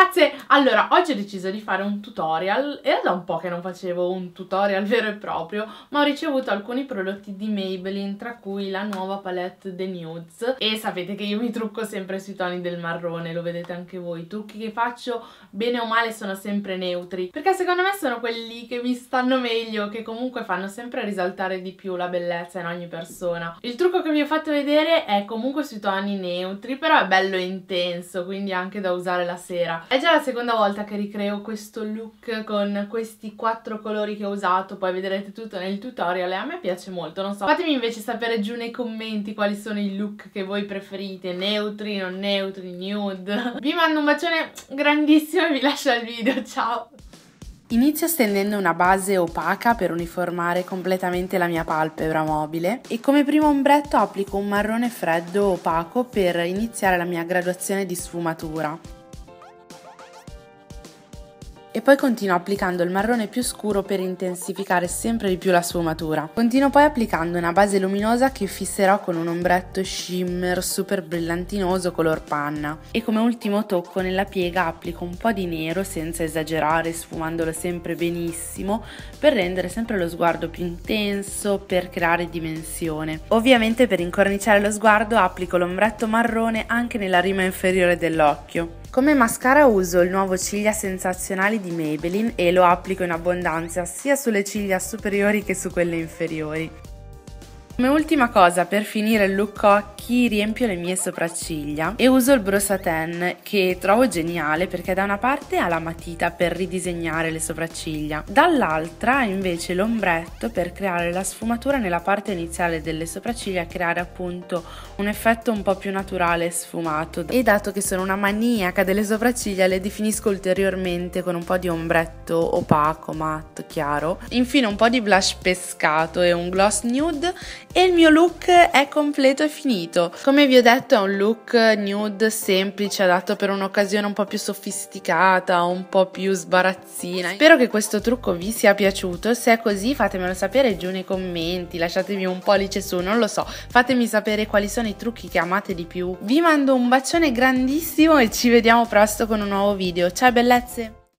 ragazze, allora oggi ho deciso di fare un tutorial. Era da un po' che non facevo un tutorial vero e proprio, ma ho ricevuto alcuni prodotti di Maybelline, tra cui la nuova palette The Nudes. E sapete che io mi trucco sempre sui toni del marrone, lo vedete anche voi. I trucchi che faccio bene o male sono sempre neutri, perché secondo me sono quelli che mi stanno meglio, che comunque fanno sempre risaltare di più la bellezza in ogni persona. Il trucco che vi ho fatto vedere è comunque sui toni neutri, però è bello intenso, quindi anche da usare la sera. È già la seconda volta che ricreo questo look con questi 4 colori che ho usato, poi vedrete tutto nel tutorial e a me piace molto, non so. Fatemi invece sapere giù nei commenti quali sono i look che voi preferite, neutri, non neutri, nude. Vi mando un bacione grandissimo e vi lascio al video, ciao! Inizio stendendo una base opaca per uniformare completamente la mia palpebra mobile e come primo ombretto applico un marrone freddo opaco per iniziare la mia graduazione di sfumatura. E poi continuo applicando il marrone più scuro per intensificare sempre di più la sfumatura. Continuo poi applicando una base luminosa che fisserò con un ombretto shimmer super brillantinoso color panna. E come ultimo tocco nella piega applico un po' di nero senza esagerare, sfumandolo sempre benissimo per rendere sempre lo sguardo più intenso, per creare dimensione. Ovviamente per incorniciare lo sguardo applico l'ombretto marrone anche nella rima inferiore dell'occhio. Come mascara uso il nuovo Ciglia Sensazionali di Maybelline e lo applico in abbondanza sia sulle ciglia superiori che su quelle inferiori. Come ultima cosa, per finire il look occhi, riempio le mie sopracciglia e uso il Brow Satin, che trovo geniale perché da una parte ha la matita per ridisegnare le sopracciglia, dall'altra invece l'ombretto per creare la sfumatura nella parte iniziale delle sopracciglia e creare appunto un effetto un po' più naturale e sfumato. E dato che sono una maniaca delle sopracciglia, le definisco ulteriormente con un po' di ombretto opaco, matte, chiaro. Infine un po' di blush pescato e un gloss nude e il mio look è completo e finito. Come vi ho detto è un look nude semplice, adatto per un'occasione un po' più sofisticata, un po' più sbarazzina. Spero che questo trucco vi sia piaciuto, se è così fatemelo sapere giù nei commenti, lasciatemi un pollice su, non lo so, fatemi sapere quali sono i trucchi che amate di più. Vi mando un bacione grandissimo e ci vediamo presto con un nuovo video. Ciao bellezze!